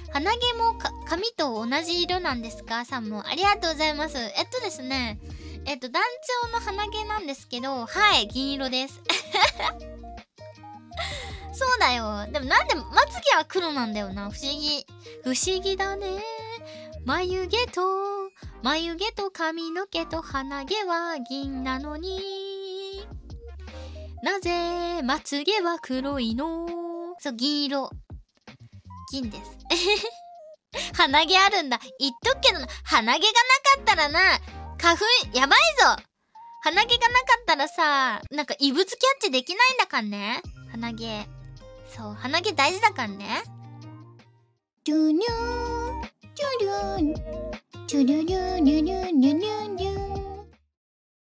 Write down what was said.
鼻毛も髪と同じ色なんですか？さんも。ありがとうございます。ですね。団長の鼻毛なんですけど、はい、銀色です。そうだよ。でもなんで、まつげは黒なんだよな。不思議。不思議だね。眉毛と髪の毛と鼻毛は銀なのに。なぜ、まつげは黒いの？そう、銀色。銀です。鼻毛あるんだ。言っとくけどな、鼻毛がなかったらな、花粉、やばいぞ。鼻毛がなかったらさ、なんか異物キャッチできないんだかんね。鼻毛。そう、鼻毛大事だかんね。トゥニュー、トゥリューン、トゥリュリューリュリューリュリューリュ